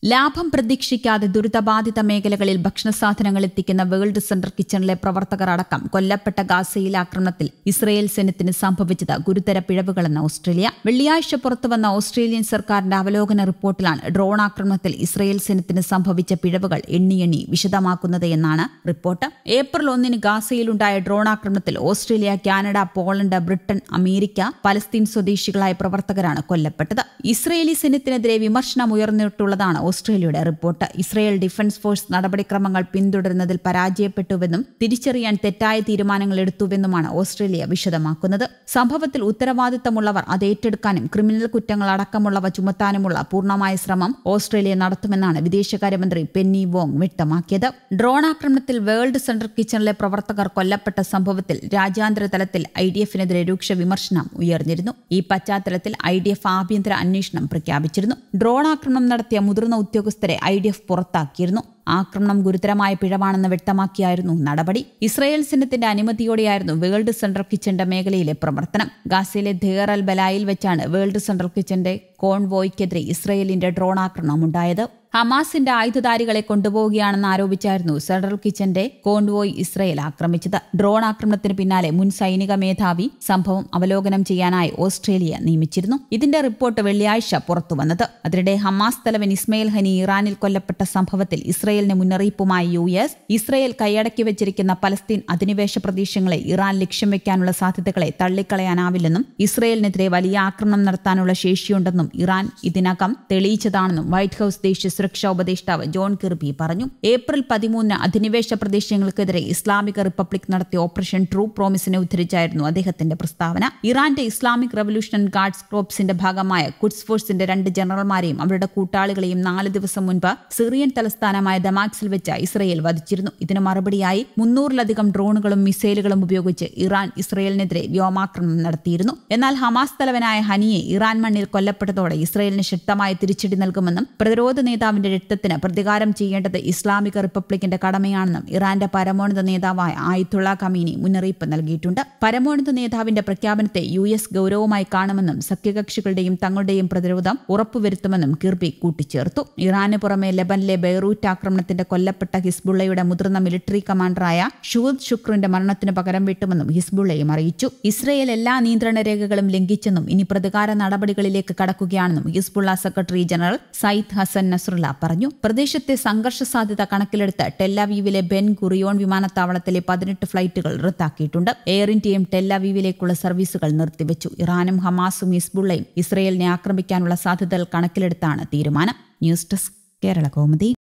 ലാഭം പ്രതീക്ഷിക്കാതെ ദുരിതബാധിത മേഖലകളിൽ ഭക്ഷണസാധനങ്ങൾ എത്തിക്കുന്ന വേൾഡ് സെന്റർ കിച്ചണിലെ പ്രവർത്തകർ അടക്കം കൊല്ലപ്പെട്ട ഗാസയിലെ ആക്രമണത്തിൽ ഇസ്രയേൽ സൈന്യത്തിന് സംഭവിച്ചത് ഗുരുതര പിഴവുകളെന്ന് ഓസ്ട്രേലിയ. വെള്ളിയാഴ്ച പുറത്തുവന്ന ഓസ്ട്രേലിയൻ സർക്കാരിന്റെ അവലോകന റിപ്പോർട്ടിലാണ് ഡ്രോൺ ആക്രമണത്തിൽ ഇസ്രയേൽ സൈന്യത്തിന് സംഭവിച്ച പിഴവുകൾ എണ്ണി വിശദമാക്കുന്നത് എന്നാണ് റിപ്പോർട്ട്. ഏപ്രിൽ 1 ഗാസയിലുണ്ടായ ഡ്രോൺ ആക്രമണത്തിൽ Australia, Canada, Poland, Britain, America, Palestine സ്വദേശികളായ പ്രവർത്തകരാണ് കൊല്ലപ്പെട്ടത്. ഇസ്രയേലി സൈന്യത്തിനെതിരെ വിമർശനം ഉയർന്നിട്ടുള്ളതാണ് ഓസ്ട്രേലിയയുടെ റിപ്പോർട്ട്. ഇസ്രയേൽ ഡിഫൻസ് ഫോഴ്സ് നടപടിക്രമങ്ങൾ പിന്തുടരുന്നതിൽ പരാജയപ്പെട്ടുവെന്നും തിരിച്ചറിയാൻ തെറ്റായ തീരുമാനങ്ങൾ എടുത്തുവെന്നുമാണ് ഓസ്ട്രേലിയ വിശദമാക്കുന്നത്. സംഭവത്തിൽ ഉത്തരവാദിത്തമുള്ളവർ അത് ഏറ്റെടുക്കാനും ക്രിമിനൽ കുറ്റങ്ങൾ അടക്കമുള്ളവ ചുമത്താനുമുള്ള പൂർണ്ണമായ ശ്രമം ഓസ്ട്രേലിയ നടത്തുമെന്നാണ് വിദേശകാര്യമന്ത്രി പെന്നി വോങ് വ്യക്തമാക്കിയത്. ഡ്രോൺ ആക്രമണത്തിൽ വേൾഡ് സെന്റർ കിച്ചണിലെ പ്രവർത്തകർ കൊല്ലപ്പെട്ട സംഭവത്തിൽ രാജ്യാന്തര തലത്തിൽ IDF-നെതിരെ രൂക്ഷ വിമർശനം ഉയർന്നിരുന്നു. ഈ പശ്ചാത്തലത്തിൽ IDF ആഭ്യന്തര അന്വേഷണം പ്രഖ്യാപിച്ചിരുന്നു. ഡ്രോൺ ആക്രമണം നടത്തിയ മുതിർന്ന ഉദ്യോഗസ്ഥരെ IDF പുറത്താക്കിയിരുന്നു. ആക്രമണം ഗുരുതരമായ പിഴവാണെന്ന് വ്യക്തമാക്കിയായിരുന്നു നടപടി. ഇസ്രയേൽ സൈന്യത്തിന്റെ അനുമതിയോടെയായിരുന്നു വേൾഡ് സെൻട്രൽ കിച്ചന്റെ മേഖലയിലെ പ്രവർത്തനം. ഗാസയിലെ ദേർ അൽ ബലായിൽ വെച്ചാണ് വേൾഡ് സെൻട്രൽ കിച്ചന്റെ കോൺവോയ്ക്കെതിരെ ഇസ്രയേലിന്റെ ഡ്രോൺ ആക്രമണം ഉണ്ടായത്. ഹമാസിന്റെ ആയുധധാരികളെ കൊണ്ടുപോവുകയാണെന്ന് ആരോപിച്ചായിരുന്നു സെൻട്രൽ കിച്ചന്റെ കോൺവോയ് ഇസ്രയേൽ ആക്രമിച്ചത്. ഡ്രോൺ ആക്രമണത്തിന് പിന്നാലെ മുൻ സൈനിക മേധാവി സംഭവം അവലോകനം ചെയ്യാനായി ഓസ്ട്രേലിയ നിയമിച്ചിരുന്നു. ഇതിന്റെ റിപ്പോർട്ട് വെള്ളിയാഴ്ച പുറത്തുവന്നത്. അതിനിടെ ഹമാസ് തലവൻ ഇസ്മയിൽ ഹനി ഇറാനിൽ കൊല്ലപ്പെട്ട സംഭവത്തിൽ ഇസ്രയേലിന് മുന്നറിയിപ്പുമായി US. ഇസ്രയേൽ കൈയടക്കി വെച്ചിരിക്കുന്ന പലസ്തീൻ അധിനിവേശ പ്രദേശങ്ങളെ ഇറാൻ ലക്ഷ്യം വെക്കാനുള്ള സാധ്യതകളെ തള്ളിക്കളയാനാവില്ലെന്നും ഇസ്രയേലിനെതിരെ വലിയ ആക്രമണം നടത്താനുള്ള ശേഷിയുണ്ടെന്നും ഇറാൻ ഇതിനകം തെളിയിച്ചതാണെന്നും വൈറ്റ് ഹൌസ് ദേശീയ സുരക്ഷാ ഉപദേഷ്ടാവ് ജോൺ കിർബി പറഞ്ഞു. ഏപ്രിൽ 13 അധിനിവേശ പ്രദേശങ്ങൾക്കെതിരെ ഇസ്ലാമിക് റിപ്പബ്ലിക് നടത്തിയ ഓപ്പറേഷൻ ട്രൂ പ്രോമിസിനെ ഉദ്ധരിച്ചായിരുന്നു അദ്ദേഹത്തിന്റെ പ്രസ്താവന. ഇറാന്റെ ഇസ്ലാമിക് റവല്യൂഷൻ ഗാർഡ്സ് കോർപ്സിന്റെ ഭാഗമായ ഖുദ്സ് ഫോഴ്സിന്റെ 2 ജനറൽമാരെയും അവരുടെ കൂട്ടാളികളെയും 4 ദിവസം മുൻപ് സിറിയൻ തലസ്ഥാനമായ ദമാസ്കിൽ വെച്ച് ഇസ്രയേൽ വധിച്ചിരുന്നു. ഇതിന് മറുപടിയായി 300-ലധികം ഡ്രോണുകളും മിസൈലുകളും ഉപയോഗിച്ച് ഇറാൻ ഇസ്രയേലിനെതിരെ വ്യോമാക്രമണം നടത്തിയിരുന്നു. എന്നാൽ ഹമാസ് തലവനായ ഹനിയെ ഇറാൻ മണ്ണിൽ കൊല്ലപ്പെട്ടതോടെ ഇസ്രയേലിന് ശക്തമായ തിരിച്ചടി നൽകുമെന്നും പ്രതിരോധ നേതാവിന്റെ രക്തത്തിന് പ്രതികാരം ചെയ്യേണ്ടത് ഇസ്ലാമിക് റിപ്പബ്ലിക്കിന്റെ കടമയാണെന്നും ഇറാന്റെ പരമോന്നത നേതാവായ ആയത്തുള്ള ഖമീനി മുന്നറിയിപ്പ് നൽകിയിട്ടുണ്ട്. പരമോന്നത നേതാവിന്റെ പ്രഖ്യാപനത്തെ US ഗൌരവമായി കാണുമെന്നും സഖ്യകക്ഷികളുടെയും തങ്ങളുടെയും പ്രതിരോധം ഉറപ്പുവരുത്തുമെന്നും കിർബി കൂട്ടിച്ചേർത്തു. ഇറാന് പുറമെ ലെബനിലെ ബെയ്റൂറ്റ് ആക്രമണത്തിന്റെ കൊല്ലപ്പെട്ട ഹിസ്ബുള്ളയുടെ മുതിർന്ന മിലിറ്ററി കമാൻഡറായ ഷൂദ് ഷുക്രിന്റെ മരണത്തിന് പകരം വീട്ടുമെന്നും ഹിസ്ബുള്ളയും അറിയിച്ചു. ഇസ്രയേൽ എല്ലാ നിയന്ത്രണ രേഖകളും ലംഘിച്ചെന്നും ഇനി പ്രതികാര നടപടികളിലേക്ക് കടക്കുകയാണെന്നും Hezbollah secretary general Sayyid Hasan Nasrallah പറഞ്ഞു. പ്രദേശത്തെ സംഘർഷ സാധ്യത കണക്കിലെടുത്ത് ടെല്ലവീവിലെ ബെൻ ഗുറിയോൺ വിമാനത്താവളത്തിലെ 18 ഫ്ലൈറ്റുകൾ റദ്ദാക്കിയിട്ടുണ്ട്. എയർ ഇന്ത്യയും ടെല്ലവീവിലേക്കുള്ള സർവീസുകൾ നിർത്തിവെച്ചു. ഇറാനും ഹമാസും ഹിസ്ബുള്ളയും ഇസ്രയേലിനെ ആക്രമിക്കാനുള്ള സാധ്യതകൾ കണക്കിലെടുത്താണ് തീരുമാനം. News desk, Kerala Kaumudi.